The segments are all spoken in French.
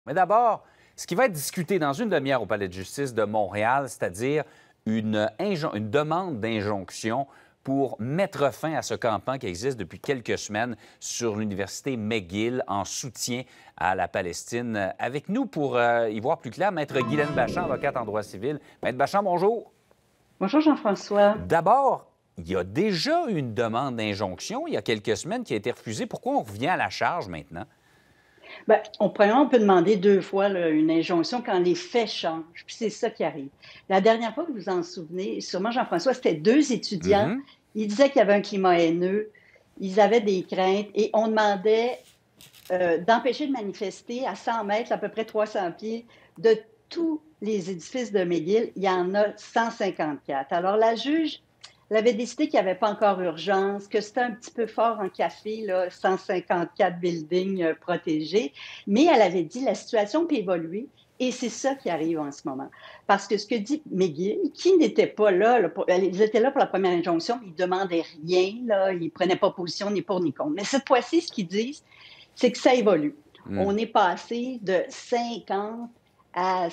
Mais d'abord, ce qui va être discuté dans une demi-heure au Palais de justice de Montréal, c'est-à-dire une demande d'injonction pour mettre fin à ce campement qui existe depuis quelques semaines sur l'Université McGill en soutien à la Palestine. Avec nous pour y voir plus clair, Maître Guylaine Bachand, avocate en droit civil. Maître Bachand, bonjour. Bonjour Jean-François. D'abord, il y a déjà eu une demande d'injonction il y a quelques semaines qui a été refusée. Pourquoi on revient à la charge maintenant? Bien, on peut demander 2 fois là, une injonction quand les faits changent, puis c'est ça qui arrive. La dernière fois que vous vous en souvenez, sûrement Jean-François, c'était 2 étudiants. Mhm. Ils disaient qu'il y avait un climat haineux, ils avaient des craintes et on demandait d'empêcher de manifester à 100 mètres, à peu près 300 pieds, de tous les édifices de McGill. Il y en a 154. Alors la juge, elle avait décidé qu'il n'y avait pas encore urgence, que c'était un petit peu fort en café, là, 154 buildings protégés, mais elle avait dit la situation peut évoluer et c'est ça qui arrive en ce moment. Parce que ce que dit McGill, qui n'était pas là, ils étaient là pour la première injonction, ils ne demandaient rien, là, ils ne prenaient pas position ni pour ni contre. Mais cette fois-ci, ce qu'ils disent, c'est que ça évolue. On est passé de 50 à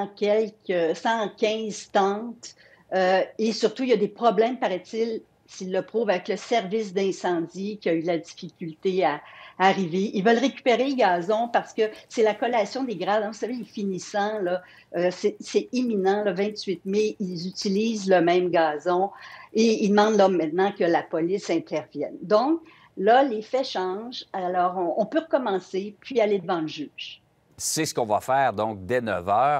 115 tentes. Et surtout, il y a des problèmes, paraît-il, s'il le prouve, avec le service d'incendie qui a eu la difficulté à arriver. Ils veulent récupérer le gazon parce que c'est la collation des grades. Vous savez, les finissants, là, c'est imminent, le 28 mai, ils utilisent le même gazon et ils demandent là, maintenant que la police intervienne. Donc, là, les faits changent. Alors, on peut recommencer puis aller devant le juge. C'est ce qu'on va faire, donc, dès 9 heures.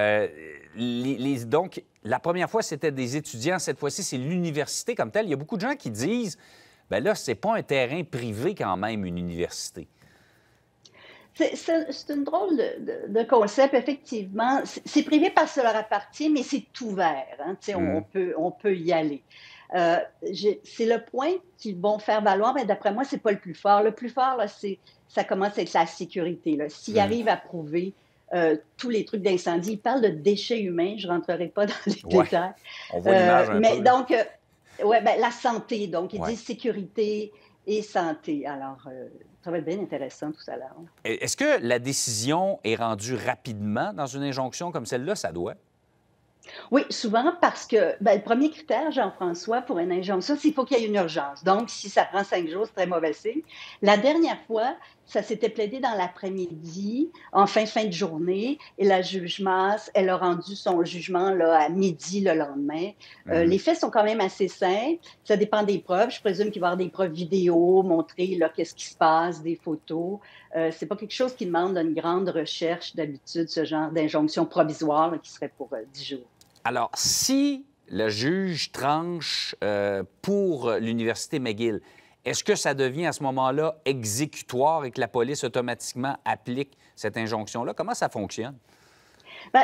Donc, la première fois, c'était des étudiants. Cette fois-ci, c'est l'université comme telle. Il y a beaucoup de gens qui disent, bien là, c'est pas un terrain privé quand même, une université. C'est une drôle de concept, effectivement. C'est privé parce que ça leur appartient, mais c'est ouvert. Hein, on peut y aller. C'est le point qu'ils vont faire valoir, mais d'après moi, c'est pas le plus fort. Le plus fort, là, ça commence avec la sécurité. S'ils arrivent à prouver tous les trucs d'incendie, ils parlent de déchets humains, je ne rentrerai pas dans les détails. On voit l'image un mais peu. donc, la santé, donc, ils disent sécurité et santé. Alors, ça va être bien intéressant tout à l'heure. Est-ce que la décision est rendue rapidement dans une injonction comme celle-là? Ça doit. Oui, souvent parce que le premier critère, Jean-François, pour une injonction, c'est qu'il faut qu'il y ait une urgence. Donc, si ça prend 5 jours, c'est très mauvais signe. La dernière fois, ça s'était plaidé dans l'après-midi, en fin de journée, et la juge Masse, elle a rendu son jugement là, à midi le lendemain. Les faits sont quand même assez simples. Ça dépend des preuves. Je présume qu'il va y avoir des preuves vidéo, montrer là, qu'est-ce qui se passe, des photos. C'est pas quelque chose qui demande une grande recherche d'habitude, ce genre d'injonction provisoire là, qui serait pour 10 jours. Alors, si le juge tranche pour l'Université McGill, est-ce que ça devient à ce moment-là exécutoire et que la police automatiquement applique cette injonction-là? Comment ça fonctionne? Ben,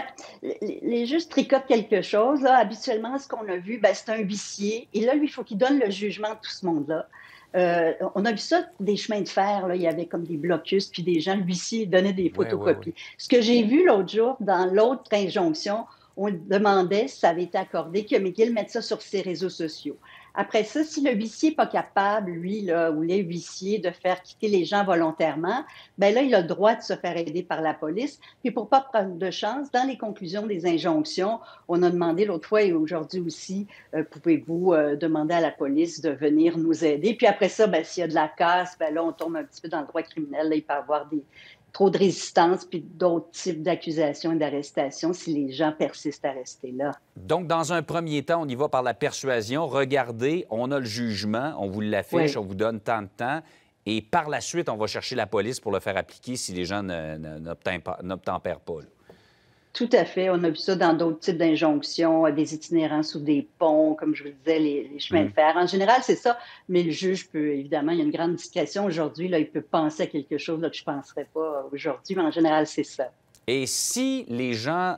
les juges tricotent quelque chose. Là. Habituellement, ce qu'on a vu, c'est un huissier. Et là, lui, il faut qu'il donne le jugement de tout ce monde-là. On a vu ça des chemins de fer. Là. Il y avait comme des blocus, puis des gens, l'huissier donnait des photocopies. Oui. Ce que j'ai vu l'autre jour, dans l'autre injonction, on demandait si ça avait été accordé que McGill mette ça sur ses réseaux sociaux. Après ça, si le huissier n'est pas capable, lui, là, ou les huissiers, de faire quitter les gens volontairement, bien là, il a le droit de se faire aider par la police. Puis pour ne pas prendre de chance, dans les conclusions des injonctions, on a demandé l'autre fois et aujourd'hui aussi, pouvez-vous demander à la police de venir nous aider? Puis après ça, s'il y a de la casse, là, on tombe un petit peu dans le droit criminel. Là, il peut y avoir trop de résistance, puis d'autres types d'accusations et d'arrestations si les gens persistent à rester là. Donc, dans un premier temps, on y va par la persuasion. Regardez, on a le jugement, on vous l'affiche, on vous donne tant de temps. Et par la suite, on va chercher la police pour le faire appliquer si les gens n'obtempèrent pas. Là. Tout à fait. On a vu ça dans d'autres types d'injonctions, des itinérants sous des ponts, comme je vous disais, les chemins de fer. En général, c'est ça. Mais le juge peut, évidemment, il y a une grande discrétion aujourd'hui. Là, il peut penser à quelque chose là, que je ne penserais pas aujourd'hui, mais en général, c'est ça. Et si les gens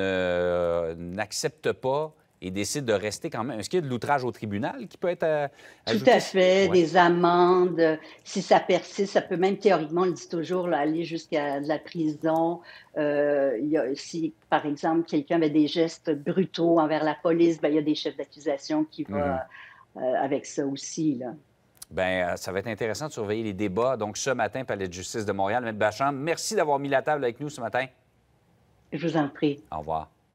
n'acceptent pas et décident de rester quand même, est-ce qu'il y a de l'outrage au tribunal qui peut être ajouté? Tout à fait, des amendes. Si ça persiste, ça peut même, théoriquement, on le dit toujours, là, aller jusqu'à de la prison. Si, par exemple, quelqu'un avait des gestes brutaux envers la police, il y a des chefs d'accusation qui vont avec ça aussi, là. Bien, ça va être intéressant de surveiller les débats. Donc, ce matin, Palais de justice de Montréal. Maître Bachand, merci d'avoir mis la table avec nous ce matin. Je vous en prie. Au revoir.